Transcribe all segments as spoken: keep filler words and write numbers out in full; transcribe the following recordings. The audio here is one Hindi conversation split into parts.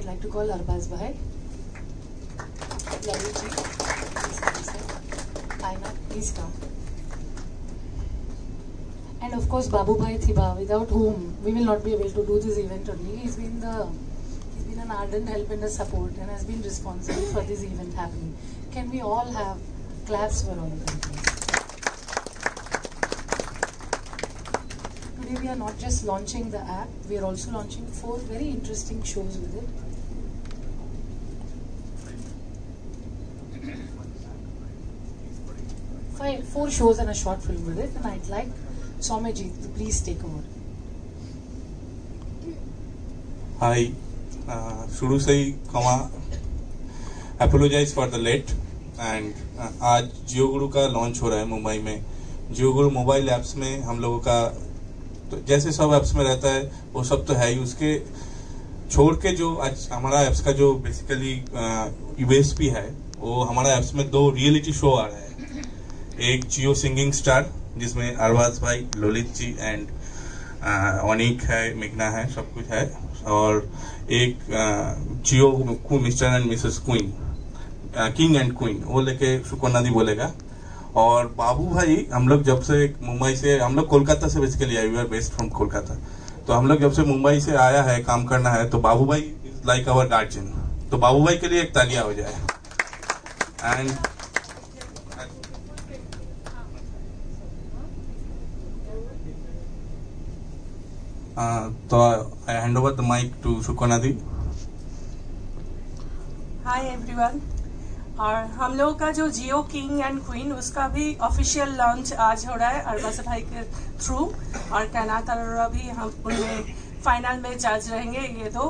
I'd like to call Arbaaz Bhai, Lalit ji, Kainaat, please come. And of course Babu Bhai Thiba, without whom we will not be able to do this event only. He's been the he's been an ardent help and a support and has been responsible for this event happening. Can we all have claps for all of them, please? Today we are not just launching the app, we are also launching four very interesting shows with it. Five, four shows and a short film with it, and I'd like Soumya to please take over. Hi, uh, शुरू से ही कमा apologize for the late and uh, आज जियो गुरु का लॉन्च हो रहा है मुंबई में. जियो गुरु मोबाइल ऐप्स में हम लोगों का तो जैसे सब ऐप्स में रहता है वो सब तो है ही, उसके छोड़ के जो आज हमारा ऐप्स का जो बेसिकली यूएसपी है वो हमारा ऐप्स में दो रियलिटी शो आ रहा है. एक जियो सिंगिंग स्टार जिसमें अरबाज भाई, ललित जी एंड अनिक है, मेघना है, सब कुछ है, और एक Jio Mr and Mrs queen, king and queen, वो लेके सुकन्ना दी बोलेगा. और बाबू भाई हम लोग जब से मुंबई से, हम लोग कोलकाता से बेसिकली आए, we are based from Kolkata, तो हम लोग जब से मुंबई से आया है काम करना है तो बाबू भाई इज लाइक अवर गार्जियन. तो बाबू भाई के लिए एक तालियां हो जाए. एंड तो I hand over the mic to Sukanna दी. Hi everyone. और हम लोगों का जो जियो किंग एंड क्वीन उसका भी ऑफिशियल लॉन्च आज हो रहा है अरबाज भाई के थ्रू, और कैनात अरोरा भी हम उनमें फाइनल में जज रहेंगे ये दो.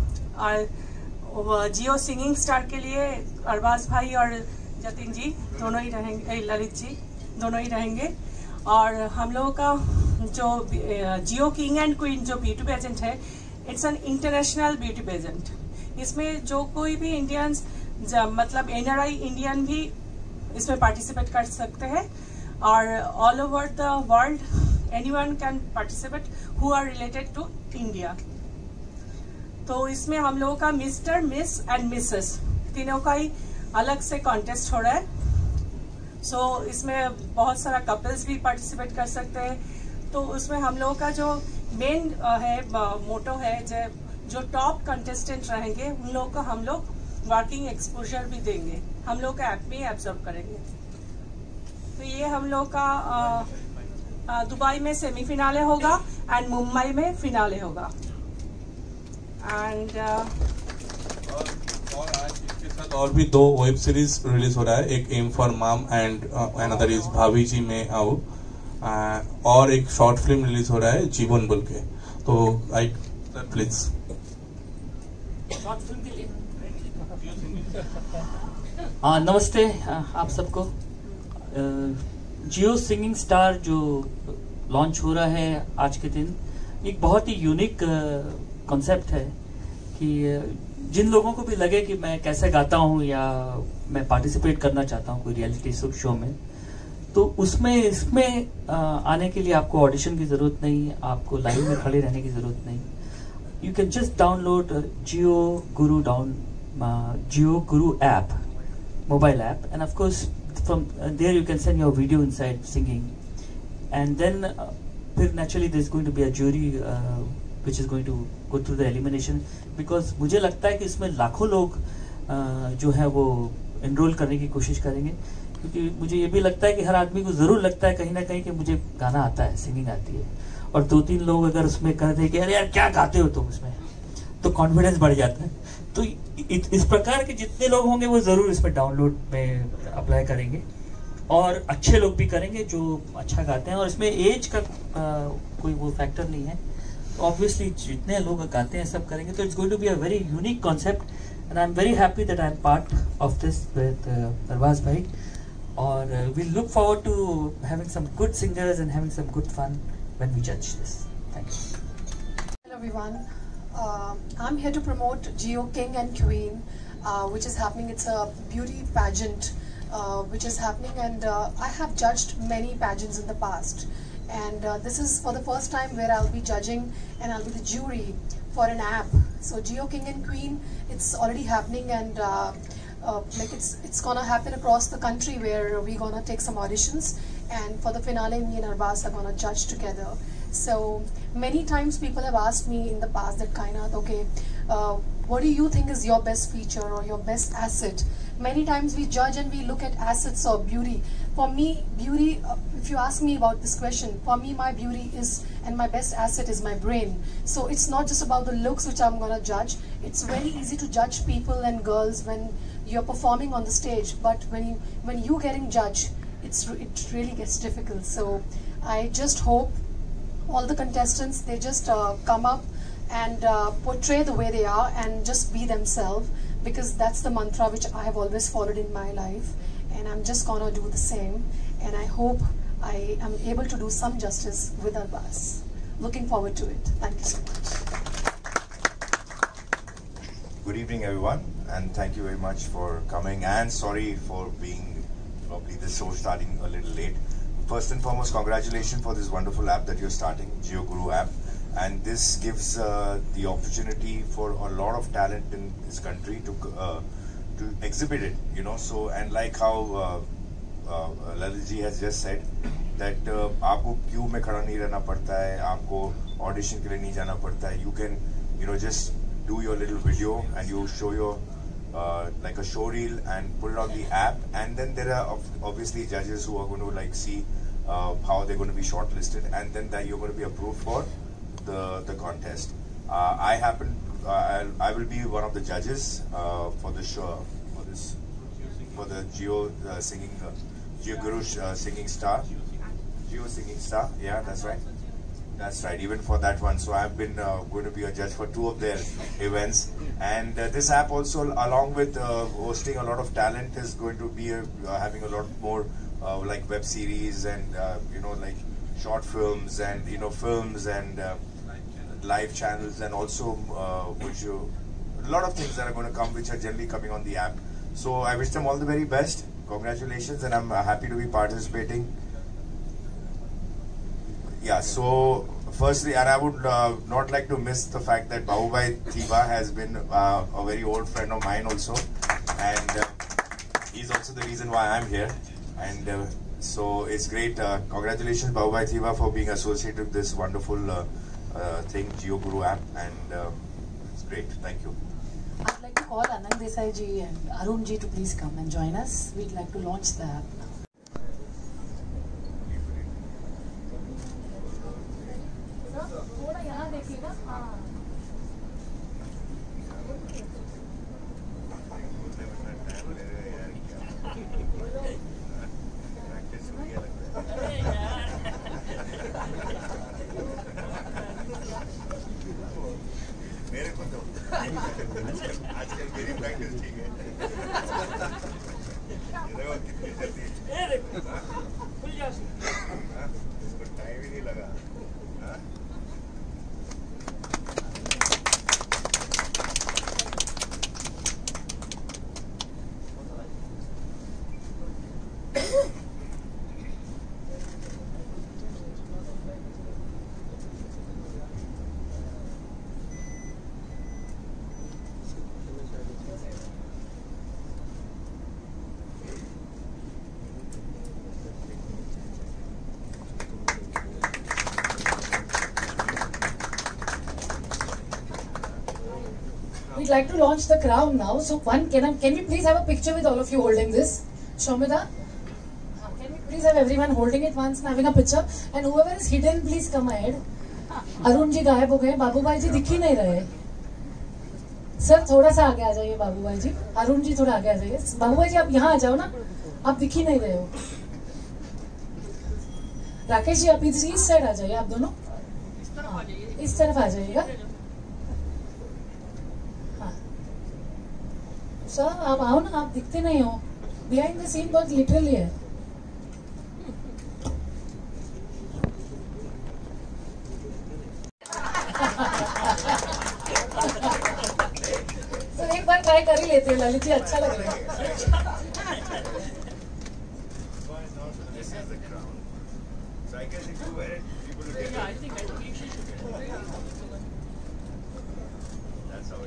और जियो सिंगिंग स्टार के लिए अरबाज भाई और जतिन जी दोनों ही रहेंगे, ललित जी दोनों ही रहेंगे. और हम लोगों का जो जियो किंग एंड क्वीन जो ब्यूटी पेजेंट है, it's an international beauty pageant. इसमें जो कोई भी इंडियंस मतलब एनआरआई इंडियन भी इसमें पार्टिसिपेट कर सकते हैं, और all over the world anyone can participate who are related to India. तो इसमें हम लोगों का मिस्टर, मिस एंड मिसेस तीनों का ही अलग से कॉन्टेस्ट हो रहा है. सो so, इसमें बहुत सारा कपल्स भी पार्टिसिपेट कर सकते हैं. तो उसमें हम लोगों का जो मेन है मोटो है, जो टॉप कंटेस्टेंट रहेंगे उन लोगों को हम लोग वर्किंग एक्सपोजर भी देंगे, हम लोग का ऐप में एब्जॉर्ब करेंगे. तो ये हम लोग का दुबई में सेमीफिनाले होगा एंड मुंबई में फिनाले होगा. एंड और आज इसके साथ और भी दो वेब सीरीज रिलीज हो रहा है. एक M for mom and another is भाभी जी में आओ, और एक शॉर्ट फिल्म रिलीज हो रहा है जीवन बोल के. तो आई प्लीज शॉर्ट फिल्म के लिए हाँ नमस्ते आप सबको. जियो सिंगिंग स्टार जो लॉन्च हो रहा है आज के दिन, एक बहुत ही यूनिक कॉन्सेप्ट है कि जिन लोगों को भी लगे कि मैं कैसे गाता हूँ या मैं पार्टिसिपेट करना चाहता हूँ कोई रियलिटी शो में, तो उसमें इसमें आने के लिए आपको ऑडिशन की जरूरत नहीं है, आपको लाइन में खड़े रहने की जरूरत नहीं. You can just download Jio Guru down JeeoGuru app, mobile app, and of course from uh, there you can send your video inside singing, and then uh, naturally there's going to be a jury uh, which is going to go through the elimination, because मुझे लगता है कि इसमें लाखों लोग uh, जो है वो enroll करने की कोशिश करेंगे, क्योंकि मुझे ये भी लगता है कि हर आदमी को जरूर लगता है कहीं ना कहीं कि मुझे गाना आता है, सिंगिंग आती है, और दो तीन लोग अगर उसमें कहते हैं कि अरे यार क्या गाते हो तुम उसमें, तो कॉन्फिडेंस बढ़ जाता है. तो इस प्रकार के जितने लोग होंगे वो जरूर इसमें डाउनलोड में अप्लाई करेंगे, और अच्छे लोग भी करेंगे जो अच्छा गाते हैं, और इसमें एज का आ, कोई वो फैक्टर नहीं है. तो ऑब्वियसली जितने लोग गाते हैं सब करेंगे. तो it's going to be a very unique concept, and I am very happy that I am part of this with Arbaaz भाई, और we look forward to having some good singers and having some good fun when we जज this. Thank you. Hello everyone. Uh, I'm here to promote Jio King and Queen, uh, which is happening. It's a beauty pageant uh, which is happening, and uh, I have judged many pageants in the past, and uh, this is for the first time where I'll be judging and I'll be the jury for an app So Jio King and Queen, it's already happening, and uh, uh, like it's it's gonna happen across the country, where we're gonna take some auditions, and for the finale, me and Arbaaz are gonna judge together. So many times people have asked me in the past that, Kainaat, okay, uh, what do you think is your best feature or your best asset? Many times we judge and we look at assets or beauty. For me, beauty, uh, if you ask me about this question, for me my beauty is, and my best asset is my brain. So it's not just about the looks which I'm gonna judge. It's very easy to judge people and girls when you're performing on the stage, but when you when you getting judged, it's it really gets difficult. So I just hope all the contestants, they just uh, come up and uh, portray the way they are and just be themselves, because that's the mantra which I have always followed in my life, and I'm just gonna do the same, and I hope I am able to do some justice with Arbaaz. Looking forward to it. Thank you so much. Good evening, everyone, and thank you very much for coming, and sorry for being probably the show starting a little late. First and foremost, congratulations for this wonderful app that you're starting, JeeoGuru app. And this gives uh, the opportunity for a lot of talent in this country to uh, to exhibit it, you know. So, and like how uh, uh, Lalit ji has just said, that uh, आपको queue में खड़ा नहीं रहना पड़ता है, आपको audition के लिए नहीं जाना पड़ता है. You can, you know, just do your little video and you show your uh, like a show reel and put it on the app, and then there are obviously judges who are going to like see uh, how they're going to be shortlisted, and then that you're going to be approved for the the contest. Uh, I happen, uh, I'll, I will be one of the judges uh, for the show, for this, for the Jio uh, singing, uh, JeeoGuru uh, singing star, Jio singing star. Yeah, that's right. That's right. Even for that one, so I've been uh, going to be a judge for two of their events, and uh, this app also, along with uh, hosting a lot of talent, is going to be uh, having a lot more uh, like web series and uh, you know like short films and you know films and uh, live channels, and also uh, which you, a lot of things that are going to come, which are generally coming on the app. So I wish them all the very best. Congratulations, and I'm uh, happy to be participating. Yeah, so firstly, and I would uh, not like to miss the fact that Bahubhai Thiba has been uh, a very old friend of mine also, and uh, he's also the reason why I'm here. And uh, so it's great. Uh, congratulations, Bahubhai Thiba, for being associated with this wonderful uh, uh, thing, JeeoGuru app, and uh, it's great. Thank you. I'd like to call Anand Desai ji and Arun ji to please come and join us. We'd like to launch the app now. आजकल मेरी प्रैक्टिस ठीक है। ये देखो कितनी जल्दी। ये देखो। खुल जा। हाँ, इसको टाइम ही नहीं लगा। हाँ? We'd like to launch the crown now. So one, can I, can we please have a picture with all of you holding this? Shomita? Can we please have everyone holding it once and having a picture? And whoever is hidden, please come ahead. Arun ji गायब हो गए, बाबू भाई जी दिख ही नहीं रहे. सर थोड़ा सा आगे आ जाइए बाबू भाई जी. अरुण जी थोड़ा आगे आ जाइए. बाबू भाई जी आप यहाँ आ जाओ ना, आप दिख ही नहीं रहे हो. राकेश जी आप इधर इस साइड आ जाइए, आप दोनों इस तरफ आ जाइएगा. सर आप आओ ना, आप दिखते नहीं हो. बिहाइंड द सीन बहुत लिटरली है. सर एक बार ट्राई कर ही लेते हैं ललित जी, अच्छा लग रहा है. That's how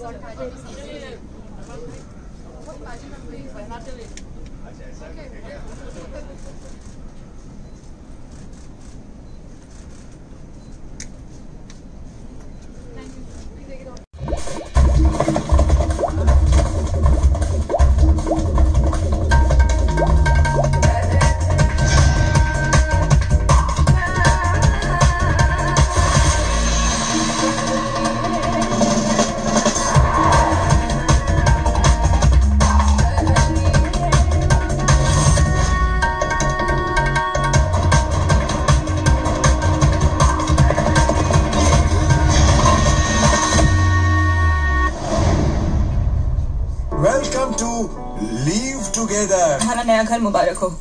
Welcome to Live Together. हमारा नया घर मुबारक हो।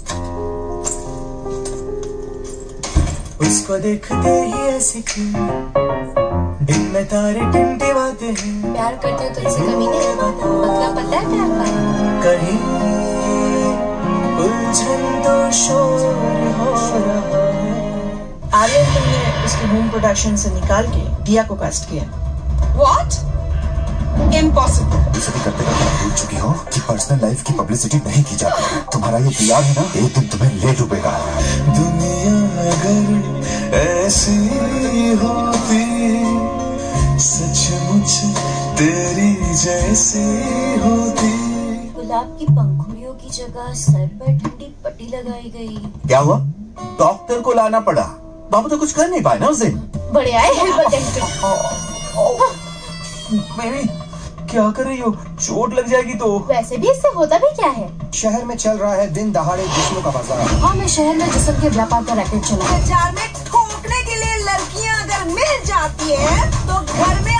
उसको देखते ही ऐसे क्यों दिन में तारे टिमटिमाते हैं। प्यार करते हो तुझसे कमी नहीं, मतलब पता है प्यार का। कहीं उलझन तो शोर हो रहा है। आर्यन तुमने उसके होम प्रोडक्शन से निकाल के दिया को कास्ट किया। What? Impossible. इसे भी करते करते भूल चुकी हो कि पर्सनल लाइफ की पब्लिसिटी नहीं की जाती। तुम्हारा ये प्यार है ना, एक दिन तुम्हें ले डूबेगा। दुनिया अगर ऐसी होती, सचमुच तेरी जैसी होती। गुलाब की पंखुड़ियों की जगह सर पर ठंडी पट्टी लगाई गई। क्या हुआ? डॉक्टर को लाना पड़ा। बाबू तो कुछ कर नहीं पाए ना उस दिन। बड़े आए हेल्पर टेस्ट। बेबी क्या कर रही हो? चोट लग जाएगी तो। वैसे भी इससे होता भी क्या है? शहर में चल रहा है दिन दहाड़े जिस्मों का बाजार। हाँ, मैं शहर में जिस्म के व्यापार का रैकेट चला। बाजार में ठोकने के लिए लड़कियां अगर मिल जाती है तो घर में